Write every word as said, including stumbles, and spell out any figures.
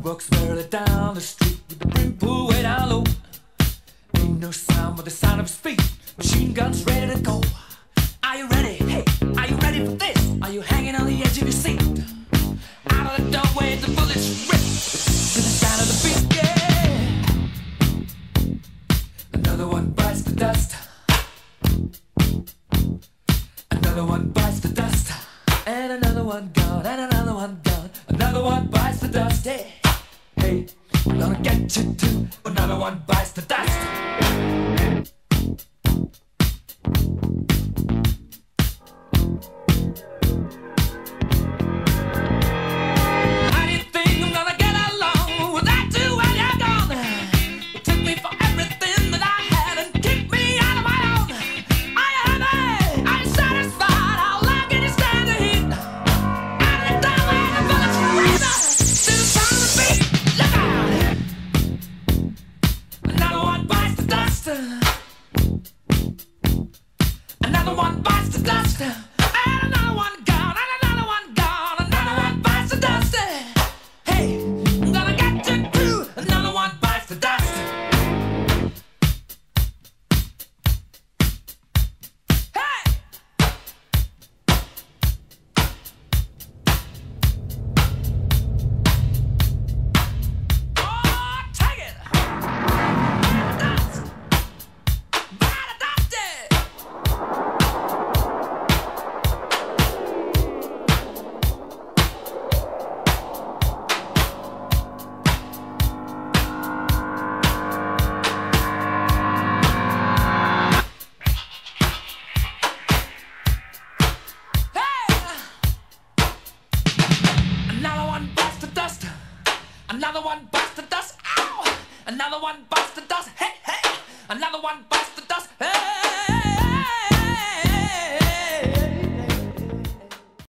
walks barely down the street with the brim pulled way down low. Ain't no sound but the sound of his feet. Machine guns ready to go. Are you ready? Hey, are you ready for this? Are you hanging on the edge of your seat? Out of the doorway, the bullets rip to the sound of the beat. Yeah. Another one bites the dust. Another one bites the dust. And another one gone. And another one gone. Another one bites the dust. Hey, hey, I'm gonna get you too. Another one bites the dust. Another one bites the dust, and another one gone, and another one gone, another one bites the dust. Hey, I'm gonna get you too. Another one bites the dust. Hey, oh, take it. Dust. Bite the dust. Another one bites the dust. Ow! Another one bites the dust. Hey, hey! Another one bites the dust. Hey!